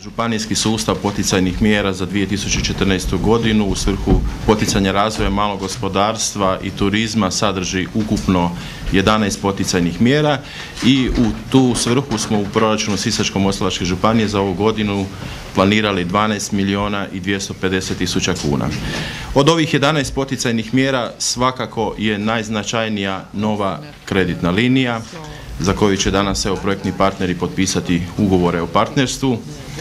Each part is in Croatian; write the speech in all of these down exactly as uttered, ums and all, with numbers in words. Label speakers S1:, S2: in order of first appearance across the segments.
S1: Županijski sustav poticajnih mjera za dvije tisuće četrnaestu. godinu u svrhu poticanja razvoja malog gospodarstva i turizma sadrži ukupno jedanaest poticajnih mjera i u tu svrhu smo u proračunu Sisačko-moslavačke županije za ovu godinu planirali dvanaest milijuna i dvjesto pedeset tisuća kuna. Od ovih jedanaest poticajnih mjera svakako je najznačajnija nova kreditna linija za koju će danas evo projektni partneri potpisati ugovore o partnerstvu.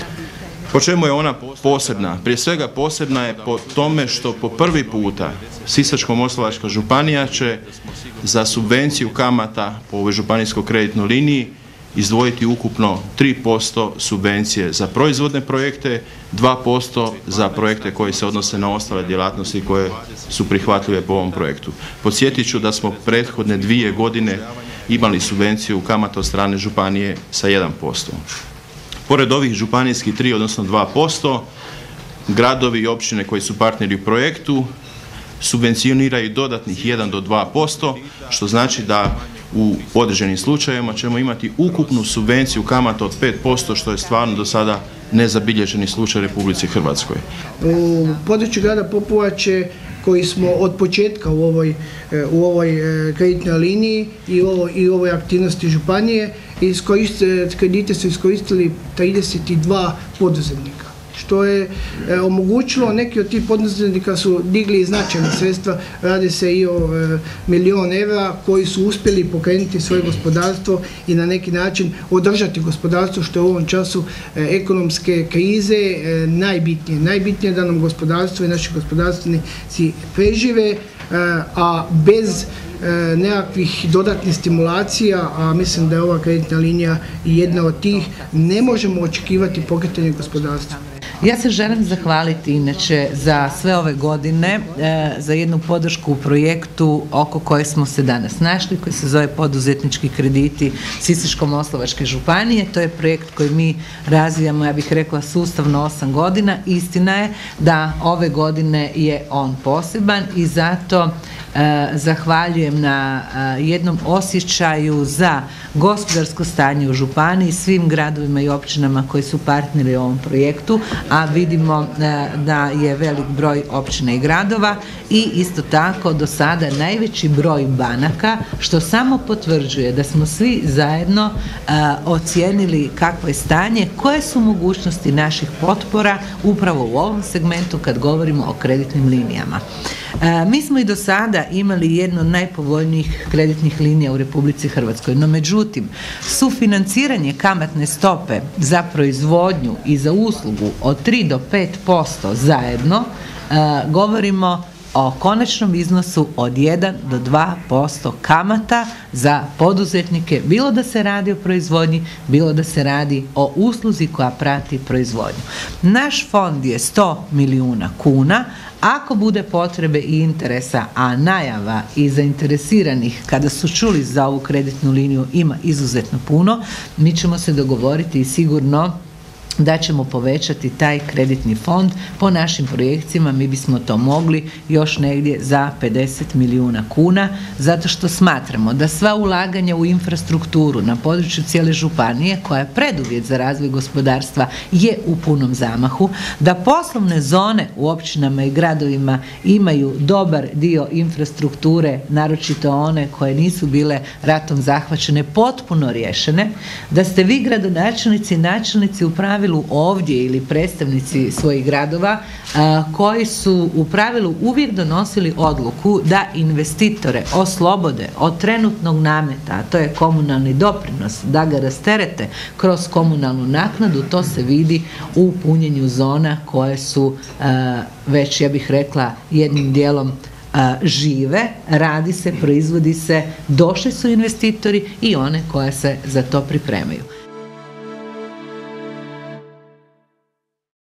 S1: Po čemu je ona posebna? Prije svega posebna je po tome što po prvi puta Sisačko-moslavačka županija će za subvenciju kamata po ovoj županijskoj kreditnoj liniji izdvojiti ukupno tri posto subvencije za proizvodne projekte, dva posto za projekte koji se odnose na ostale djelatnosti koje su prihvatljive po ovom projektu. Podsjetit ću da smo prethodne dvije godine imali subvenciju kamata od strane županije sa jedan posto. Pored ovih županijskih tri, odnosno dva posto, gradovi i općine koji su partneri u projektu subvencioniraju dodatnih jedan do dva posto, što znači da u određenim slučajevima ćemo imati ukupnu subvenciju kamata od pet posto, što je stvarno do sada nezabilježeni slučaj u Republici Hrvatskoj.
S2: U području grada Popovače, koji smo od početka u ovoj, u ovoj kreditnoj liniji i u ovoj, i u ovoj aktivnosti županije, kredite su iskoristili trideset dva poduzetnika, što je e, omogućilo, neki od tih poduzetnika su digli značajna sredstva, radi se i o e, milijun evra koji su uspjeli pokrenuti svoje gospodarstvo i na neki način održati gospodarstvo, što je u ovom času e, ekonomske krize e, najbitnije. Najbitnije je da nam gospodarstvo i naši gospodarstvenici prežive, e, a bez E, nekakvih dodatnih stimulacija, a mislim da je ova kreditna linija jedna od tih, ne možemo očekivati pokretanje gospodarstva.
S3: Ja se želim zahvaliti inače za sve ove godine, e, za jednu podršku u projektu oko koje smo se danas našli, koji se zove Poduzetnički krediti Sisačko-moslavačke županije. To je projekt koji mi razvijamo, ja bih rekla, sustavno osam godina. Istina je da ove godine je on poseban i zato e, zahvaljujem na e, jednom osjećaju za gospodarsko stanje u županiji, svim gradovima i općinama koji su partneri u ovom projektu, a vidimo da je velik broj općina i gradova i isto tako do sada najveći broj banaka, što samo potvrđuje da smo svi zajedno a, ocijenili kakvo je stanje, koje su mogućnosti naših potpora upravo u ovom segmentu kad govorimo o kreditnim linijama. A, mi smo i do sada imali jednu od najpovoljnijih kreditnih linija u Republici Hrvatskoj, no međutim sufinanciranje kamatne stope za proizvodnju i za uslugu od tri do pet posto zajedno, a, govorimo o konačnom iznosu od jedan do dva posto kamata za poduzetnike, bilo da se radi o proizvodnji, bilo da se radi o usluzi koja prati proizvodnju. Naš fond je sto milijuna kuna. Ako bude potrebe i interesa, a najava i zainteresiranih kada su čuli za ovu kreditnu liniju ima izuzetno puno, mi ćemo se dogovoriti i sigurno da ćemo povećati taj kreditni fond. Po našim projekcijama mi bismo to mogli još negdje za pedeset milijuna kuna, zato što smatramo da sva ulaganja u infrastrukturu na području cijele županije, koja je preduvjet za razvoj gospodarstva, je u punom zamahu, da poslovne zone u općinama i gradovima imaju dobar dio infrastrukture, naročito one koje nisu bile ratom zahvaćene, potpuno riješene, da ste vi gradonačelnici i načelnici u pravilu ovdje ili predstavnici svojih gradova a, koji su u pravilu uvijek donosili odluku da investitore oslobode od trenutnog nameta, a to je komunalni doprinos, da ga rasterete kroz komunalnu naknadu. To se vidi u punjenju zona koje su a, već, ja bih rekla, jednim dijelom a, žive, radi se, proizvodi se, došli su investitori i one koje se za to pripremaju.